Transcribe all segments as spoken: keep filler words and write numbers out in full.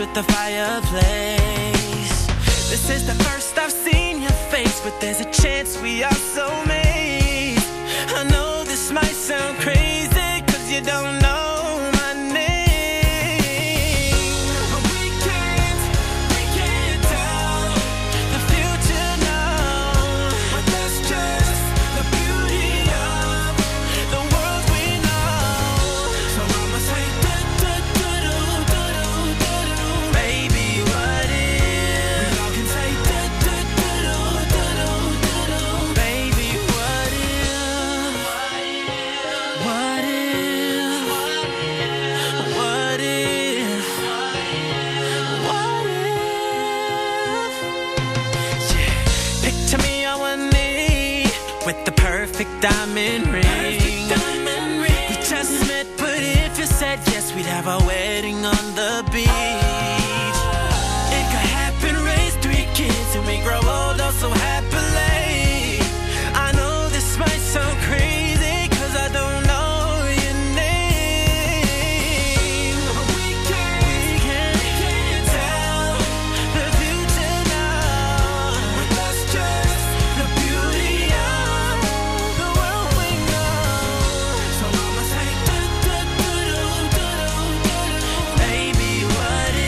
at the fireplace. This is the first I've seen your face, but there's a chance we are soulmates. I know this might sound crazy, cause you don't know my name, but we can't, we can't tell the future now. But that's just the beauty of the world we know. So I'ma say do do do do do do do. Baby, what if we all can say do do do do do do do. Baby, what if, what if, what if, what if, yeah. Picture me on one knee with the perfect diamond ring. We just met, but if you said yes, we'd have our wedding on the beach. It could happen, raise three kids, and we grow old oh so happily. I know this might sound crazy, cause I don't know your name, but we can't, we can't, we can't tell the future now. But that's just the beauty of the world we know. So I'ma say do do do do do do do. Baby, what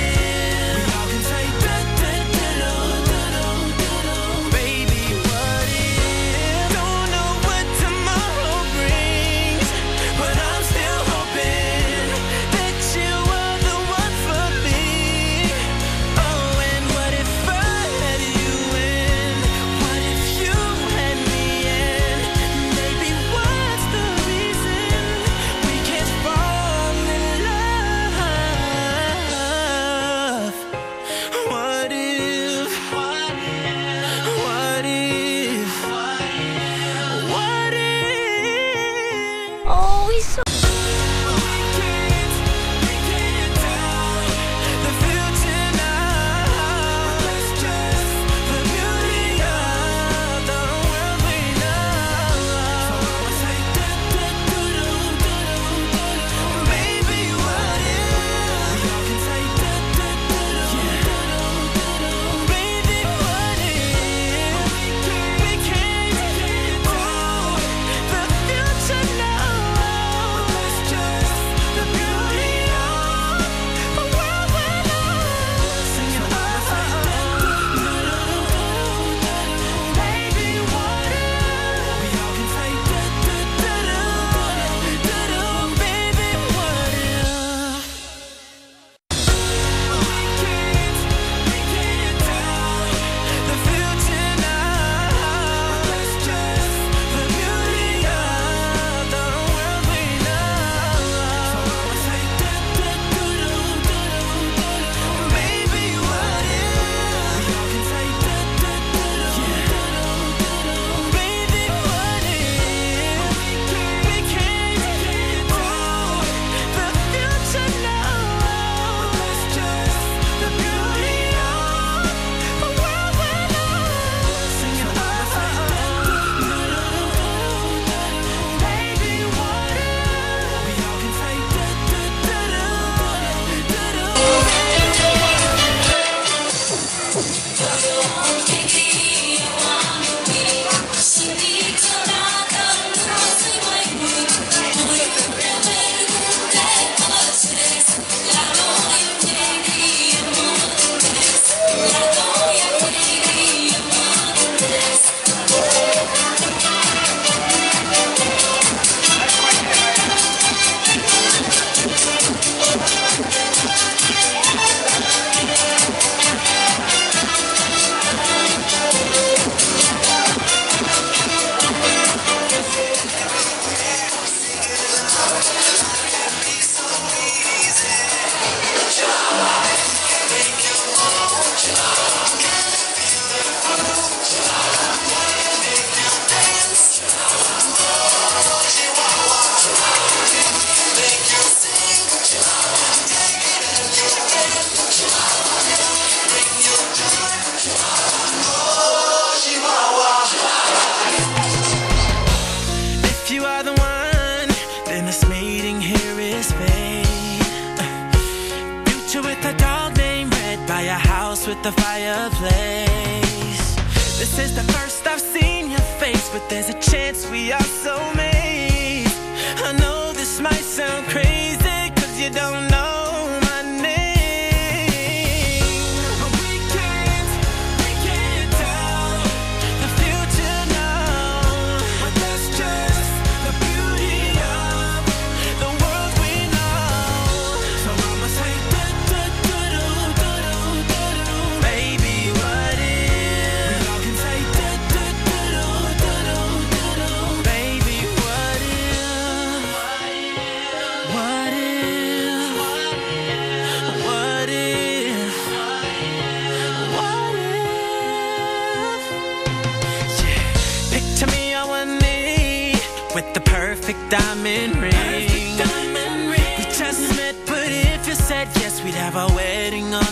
with the fireplace. This is the first I've seen your face, but there's a chance we are soulmates. I know this might sound crazy, cause you don't know my name, but we can't, we can't tell the future now. But that's just the beauty of the world we know. So I'ma say do do do do do do do. Baby, what if we all can say do do do do do do do. Baby, what if, what if, what if, what if, yeah. Picture me on one knee with the perfect diamond ring. We just met, but if you said yes, we'd have our wedding on